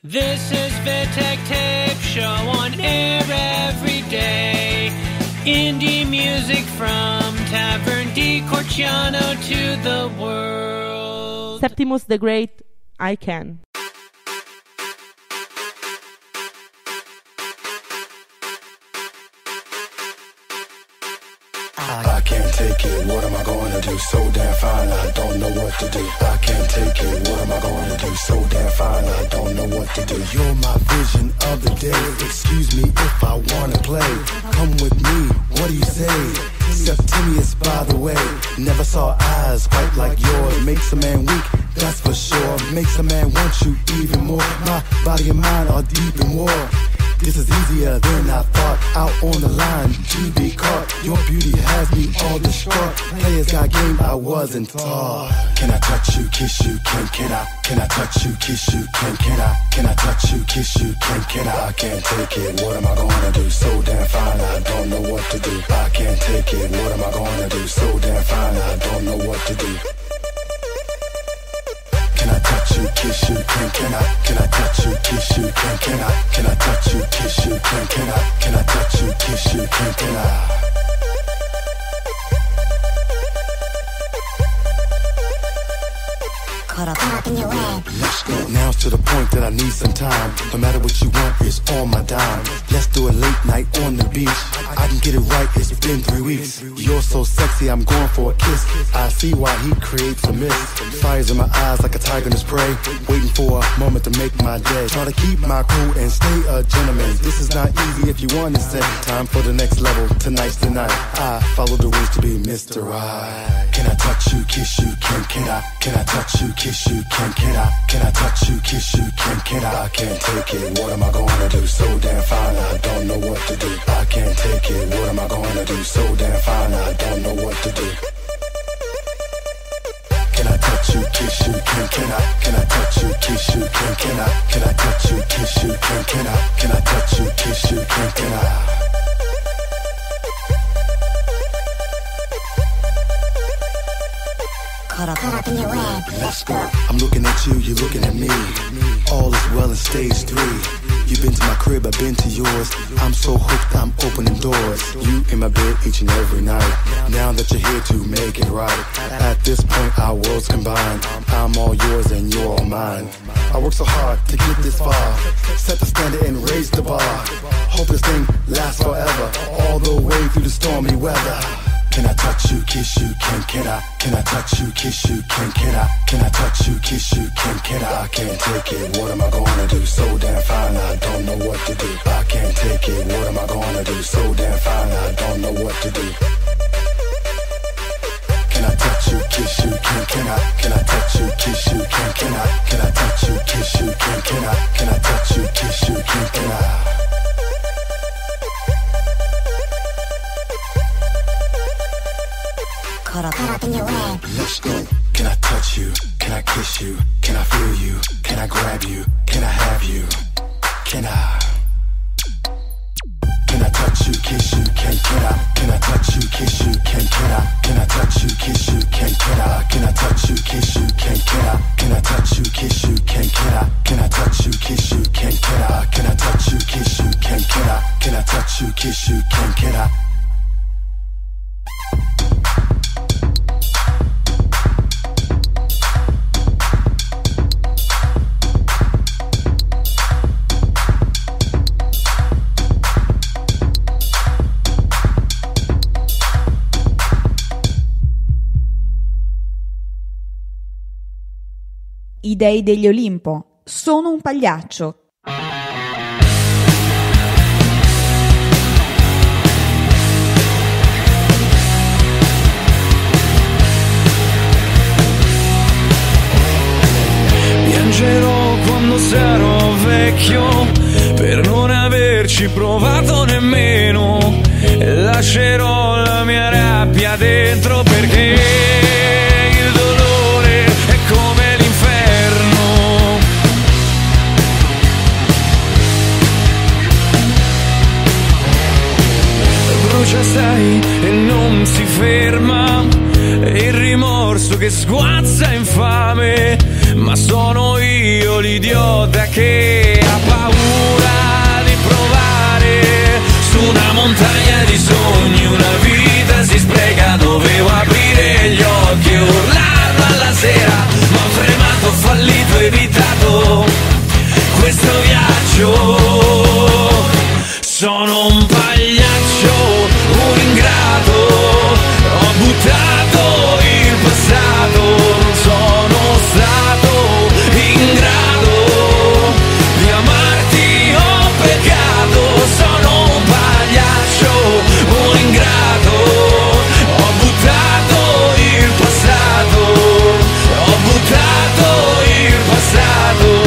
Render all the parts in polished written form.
This is Vitek Tape Show on air every day. Indie music from Tavern di Corciano to the world. Septimus the Great, I Can. I can't take it, what am I going to do? So damn fine, I don't know what to do. I can't take it, what am I going to do? So damn fine, I don't know what to do. You're my vision of the day. Excuse me if I wanna play. Come with me, what do you say? Septimius, by the way. Never saw eyes quite like yours. Makes a man weak, that's for sure. Makes a man want you even more. My body and mind are deep in war. This is easier than I thought. Out on the line to be caught. Your beauty has me all distraught. Players got game, I wasn't taught. Can I touch you, kiss you? Can I? Can I touch you, kiss you? Can I? Can I touch you, kiss you? Can I? I can't take it. What am I gonna do? So damn fine, I don't know what to do. I can't take it. What am I gonna do? So damn fine, I don't know what to do. Can I touch you, kiss you? Can I? Can I touch you, kiss you? Can I? Can I touch you, kiss you? Can I? Can I touch you, kiss you? Can I? Caught up in your web. Let's go. Now it's to the point that I need some time. No matter what you want, it's on my dime. Let's do a late night on the beach. I can get it right, it's been 3 weeks. You're so sexy, I'm going for a kiss. I see why he creates a mist. Fires in my eyes like a tiger in his prey. Waiting for a moment to make my day. Try to keep my cool and stay a gentleman. This is not easy if you want to say. Time for the next level, tonight's the night. I follow the rules to be Mr. Right. Can I touch you, kiss you? Can I? Can I touch you, kiss you? Can I? Can I touch you, kiss you? Can I? I can't take it. What am I gonna do? So damn fine, I don't know what to do. I can't take it. What am I gonna do? So damn fine, I don't know what to do. Can I touch you, kiss you? Can I? Can I touch you, kiss you? Can I? Can I touch you, kiss you? Can I? Can I touch you, kiss you? Can I? Caught up in your web. Let's go. I'm looking at you, you're looking at me. All is well in stage 3. You've been to my crib, I've been to yours. I'm so hooked, I'm opening doors. You in my bed each and every night. Now that you're here to make it right. At this point, our worlds combine. I'm all yours and you're all mine. I work so hard to get this far. Set the standard and raise the bar. Hope this thing lasts forever. All the way through the stormy weather. Can I touch you, kiss you? Can I? Can I touch you, kiss you? Can I? Can I touch you, kiss you? Can I? I can't take it. What am I gonna do? So damn fine, I don't know what to do. I can't take it. What am I gonna do? So damn fine, I don't know what to do. Can I touch you, kiss you? Can I? Can I touch you, kiss you? Can I? Can I touch you, kiss you? Can I? Can I touch you, kiss you? Can I? Caught up in your web. Let's go. Can I touch you? Can I kiss you? Can I feel you? Can I grab you? Can I have you? Can I? Can I touch you, kiss you? Can I? Can I touch you, kiss you? Can I? Can I touch you, kiss you? Can I? Can I touch you, kiss you? Can I? Can I touch you, kiss you? Can I? Can I touch you, kiss you? Can I? Can I touch you, kiss you? Can I? Can I touch you, kiss you? Can I? I dei degli Olimpo. Sono un pagliaccio. Piangerò quando sarò vecchio per non averci provato nemmeno. Lascerò la mia rabbia dentro perché il dolore è come l'inferno. Brucia sai e non si ferma, e il rimorso che sguazza infame, ma sono io l'idiota che questo viaggio. Sono un pagliaccio, un ingrato, ho buttato il passato, non sono stato in grado di amarti, ho peccato, sono un pagliaccio, un ingrato, ho buttato il passato, ho buttato il passato.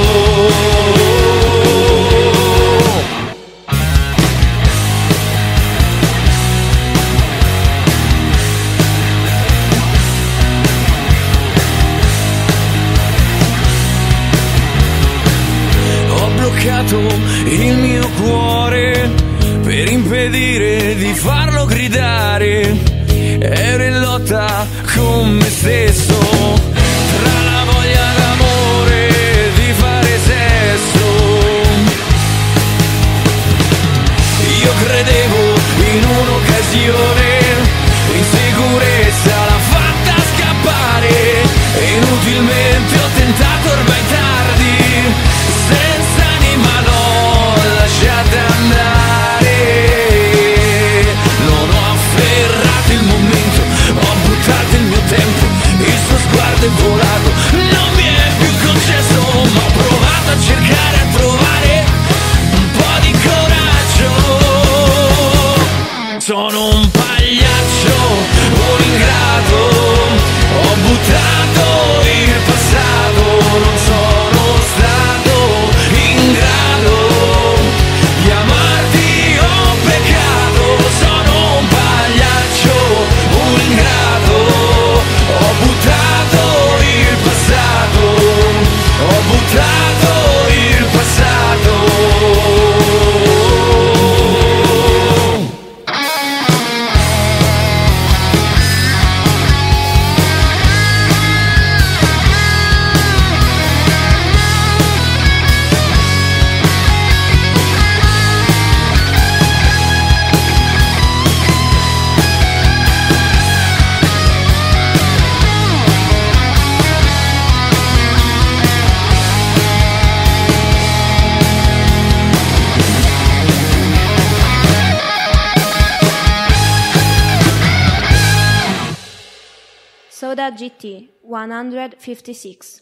Il mio cuore per impedire di farlo gridare, ero in lotta con me stesso, tra la voglia d'amore di fare sesso. Io credevo in un'occasione, in sicurezza l'ha fatta scappare, e inutilmente ho tentato, ormai tardi, senza anima l'ho lasciata andare. Non ho afferrato il momento, ho buttato il mio tempo, il suo sguardo è volato, non mi è più concesso, ma ho provato a cercare, a trovare un po' di coraggio. Sono un pagliaccio, un ingrato, ho buttato il passato, non sono stato in grado di amarti, ho peccato, sono un pagliaccio, un ingrato, ho buttato il passato, ho buttato il passato. Soda GT 156.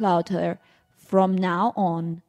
louder from now on.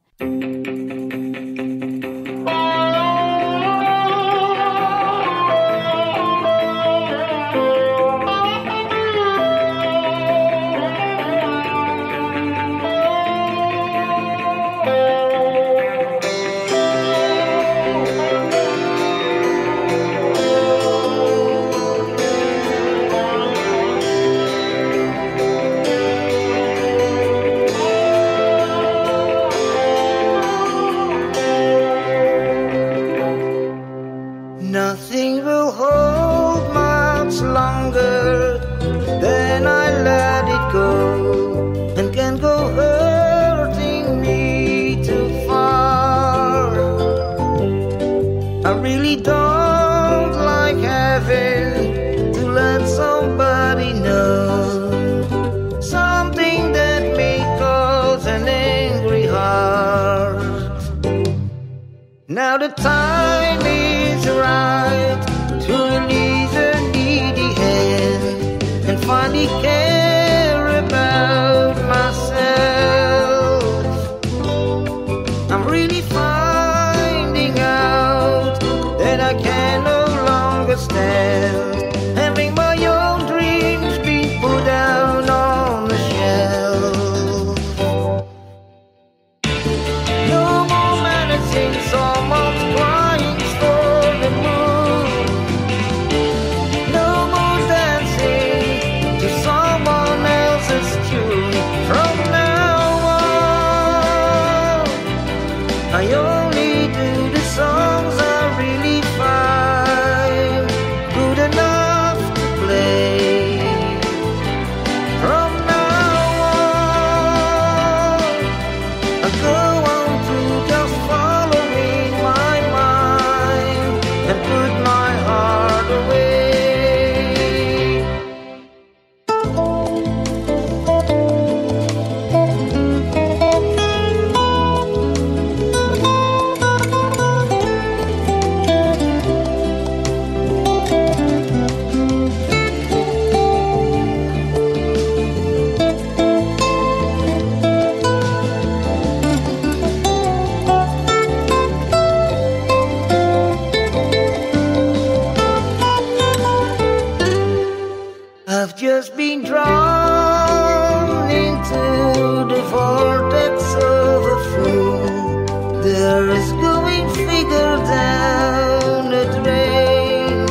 Nothing will hold much longer than I let it go, and can go hurting me too far. I really don't like having to let somebody know something that may cause an angry heart. Now the time is right to release a needy hand and finally care about myself. I'm really finding out that I can no longer stand having my own dreams being put down on the shelf. No more menacing someone's crying for the moon. No more dancing to someone else's tune. From now on, I only do the songs I really find good enough to play. From now on, I go on to just following my mind and put my heart away. I've just been drawn into the vortex of a fool. There is going figure down the drain.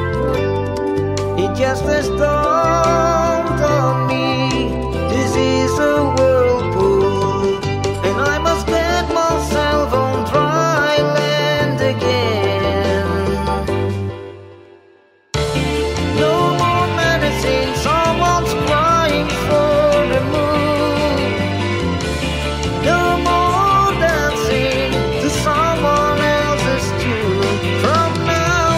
It just has dawned on me, this is a whirlpool, and I must get myself on dry land again. No more menacing, someone's crying for the moon. No more dancing to someone else's tune. From now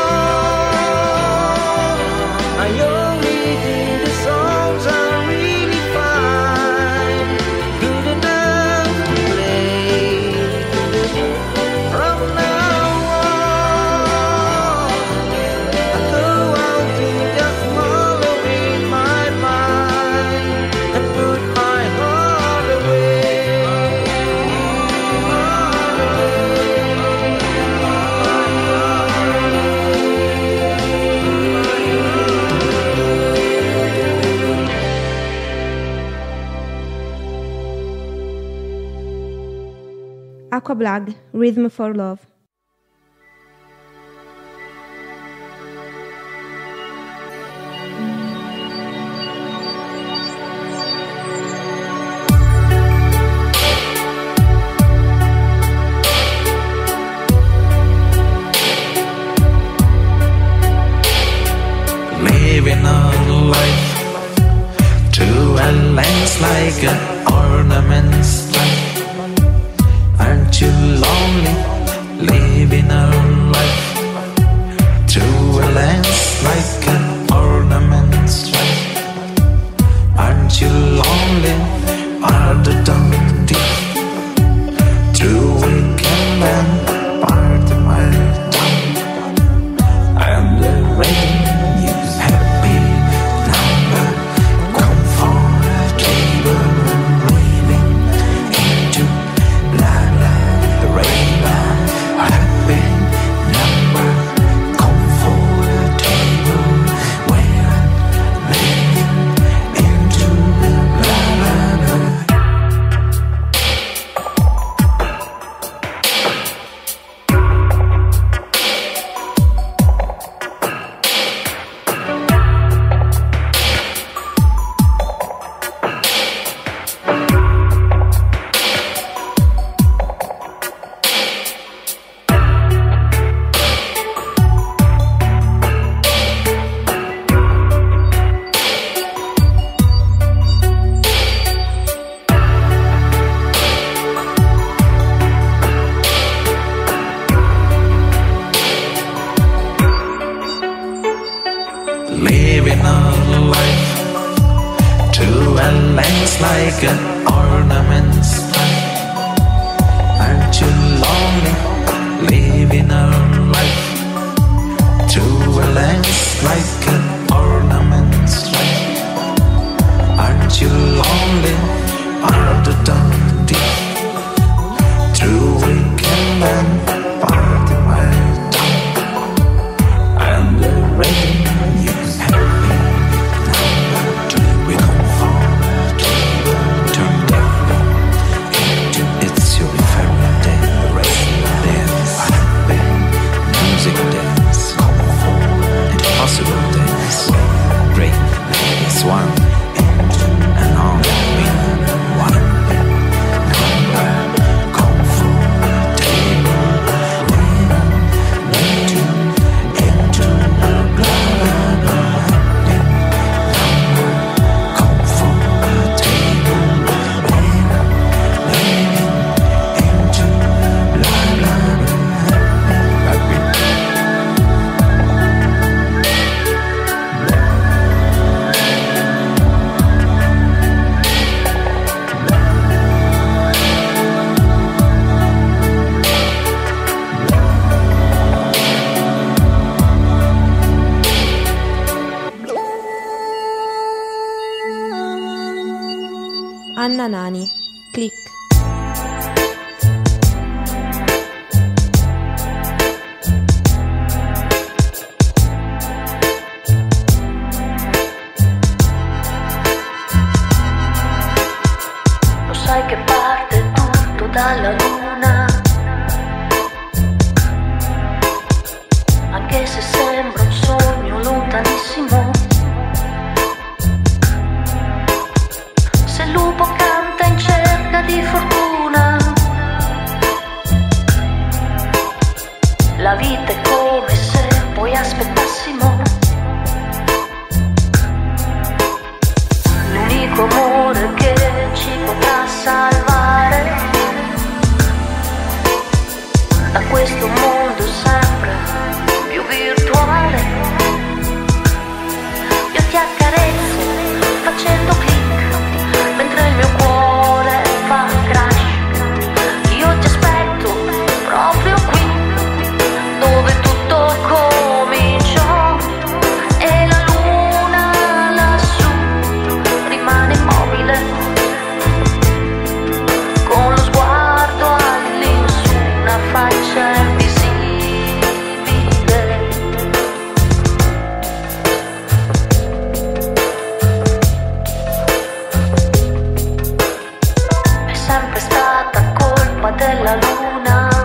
on, I only do the songs I really find good enough to play. From now on, I go out to just following my mind and put my heart away. Aquablag, Rhythm for Love. Living a life to a lens like an ornament's life. Aren't you lonely like an ornament. Aren't you lonely, living a life through a lens like an ornament? Aren't you lonely, under Dundee, through weekend and party my time, and the rain you happy. We come forward, turn down into it's your favorite day, wrestling dance, happy music dance, come forward, impossible dance, great is one, and on one, come forward, table, into blah blah blah. Anna Nani, Click. Lo sai che parte tutto dalla luna, anche se sembra un sogno lontanissimo. Se il lupo canta in cerca di fortuna, la vita è come se poi aspettassimo l'unico amore che ci potrà salvare da questo mondo sempre più virtuale. Io ti accarezzo facendo click mentre il mio cuore fa crash. Io ti aspetto proprio qui dove tutto cominciò e la luna lassù rimane immobile con lo sguardo all'insù, una faccia invisibile. È sempre stata colpa della luna,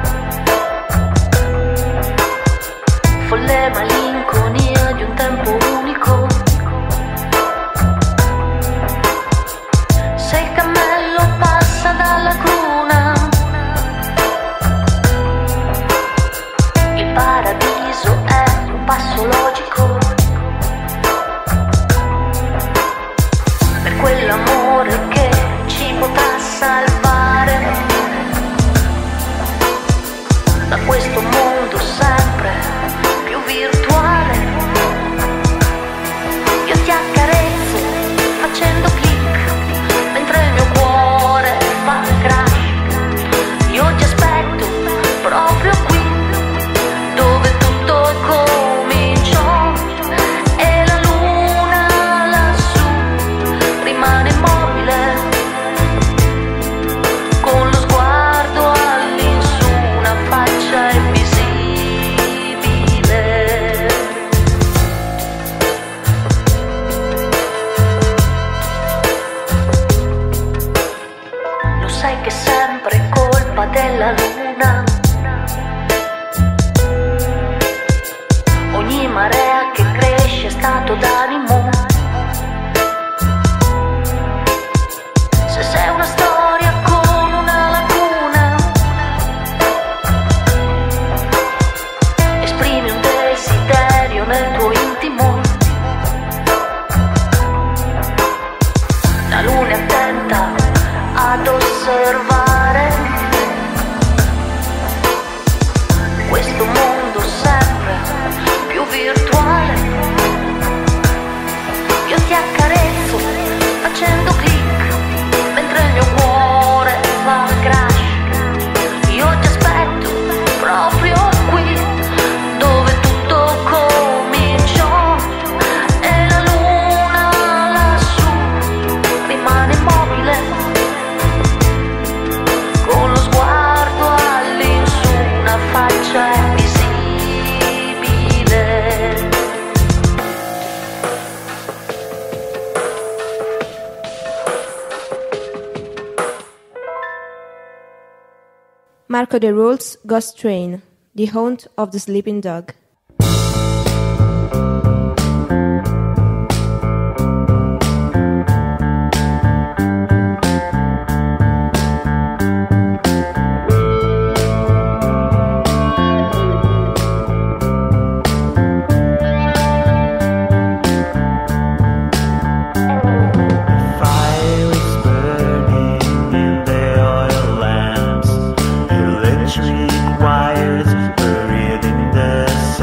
folle malinconia di un tempo unico. Se il cammello passa dalla cruna, il paradiso è un passo logico per quell'amore che ci potrà salvare da questo mondo sempre più virtuale. Io ti accarezzo facendo click mentre il mio cuore fa crash. Io ti aspetto proprio qui dove tutto cominciò e la luna lassù rimane immobile con lo sguardo all'insù, una faccia invisibile. Lo sai che è sempre colpa della luna, ogni marea che cresce è stato d'animo. Se sei una storia con una lacuna, esprimi un desiderio nel tuo intimo. La luna è attenta ad osservare questo mondo sempre più virtuale. Marco the Rules, Ghost Train, The Haunt of the Sleeping Dog. Wires buried in the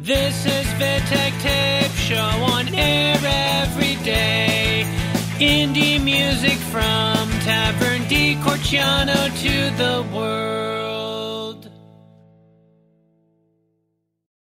This is Vitek Tape Show on air every day. Indie music from Tavern di Corciano to the world.